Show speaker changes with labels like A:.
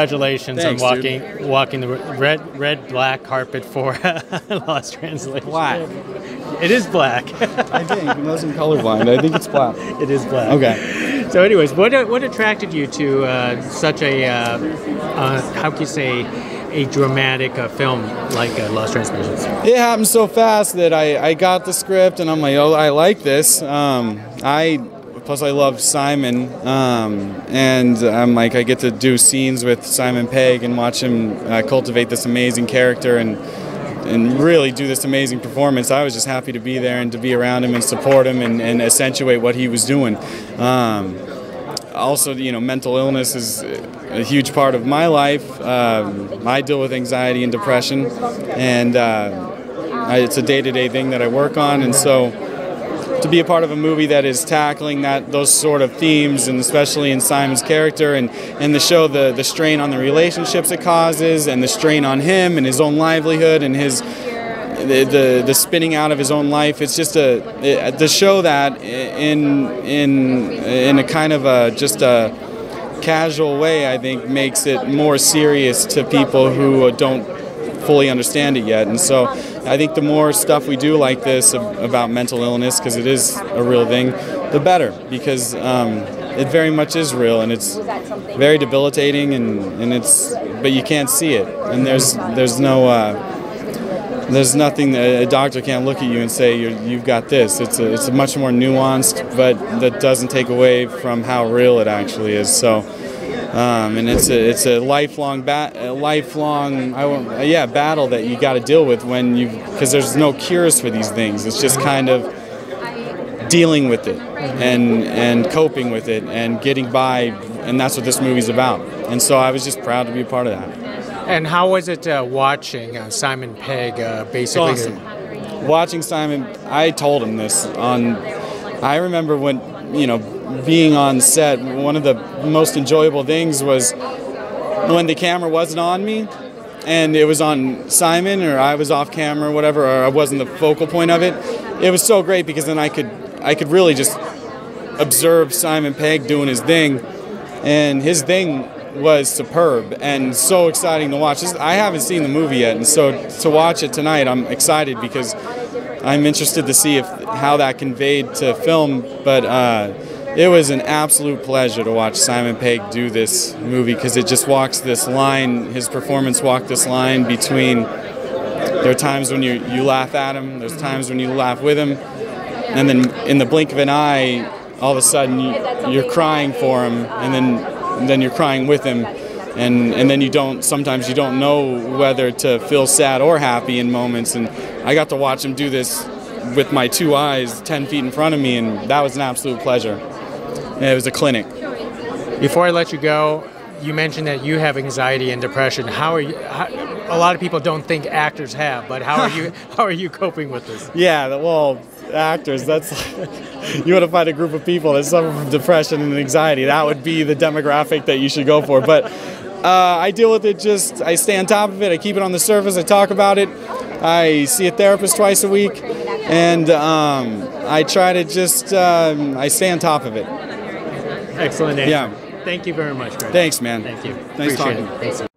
A: congratulations
B: Thanks,
A: on walking the red black carpet for Lost Translation.
B: Black.
A: It is black.
B: I think. Unless I'm colorblind. I think it's black.
A: It is black.
B: Okay.
A: So, anyways, what attracted you to such a how can you say a dramatic film like Lost Translations?
B: It happened so fast that I got the script and I'm like, oh, I like this. Plus I love Simon, and I'm like, I get to do scenes with Simon Pegg and watch him cultivate this amazing character and really do this amazing performance. I was just happy to be there and to be around him and support him and accentuate what he was doing. Also, mental illness is a huge part of my life. I deal with anxiety and depression, and it's a day-to-day thing that I work on, and so to be a part of a movie that is tackling those sort of themes, and especially in Simon's character, and to show the strain on the relationships it causes, and the strain on him and his own livelihood and the spinning out of his own life. It's just to show that in a kind of just a casual way, I think makes it more serious to people who don't fully understand it yet. And so I think the more stuff we do like this about mental illness, because it is a real thing, the better, because it very much is real, and it's very debilitating, but you can't see it, and there's nothing, a doctor can't look at you and say you've got this. It's a much more nuanced, but that doesn't take away from how real it actually is. So, and it's a lifelong battle that you got to deal with because there's no cures for these things. It's just kind of dealing with it and coping with it and getting by, and that's what this movie's about. And so I was just proud to be a part of that.
A: And how was it watching Simon Pegg basically?
B: Awesome. Watching Simon, I told him this I remember when, being on set, one of the most enjoyable things was when the camera wasn't on me and it was on Simon, or I was off camera or whatever, or I wasn't the focal point of it. It was so great because then I could really just observe Simon Pegg doing his thing, and his thing was superb and so exciting to watch. I haven't seen the movie yet, and so to watch it tonight, I'm excited because I'm interested to see how that conveyed to film. But it was an absolute pleasure to watch Simon Pegg do this movie, because it just walks this line, his performance walked this line between, there are times when you laugh at him, there's times when you laugh with him, and then in the blink of an eye, all of a sudden you're crying for him, and then you're crying with him, and then sometimes you don't know whether to feel sad or happy in moments, and I got to watch him do this with my two eyes 10 feet in front of me, and that was an absolute pleasure. And it was a clinic.
A: Before I let you go, you mentioned that you have anxiety and depression. A lot of people don't think actors have, but how are you coping with this?
B: Yeah, well, actors, you want to find a group of people that suffer from depression and anxiety. That would be the demographic that you should go for. But I deal with it, I stay on top of it, I keep it on the surface, I talk about it, I see a therapist twice a week, and I try to I stay on top of it.
A: Excellent answer.
B: Yeah.
A: Thank you very much, Greg.
B: Thanks, man.
A: Thank you.
B: Nice
A: Appreciate
B: talking.
A: it. Thanks.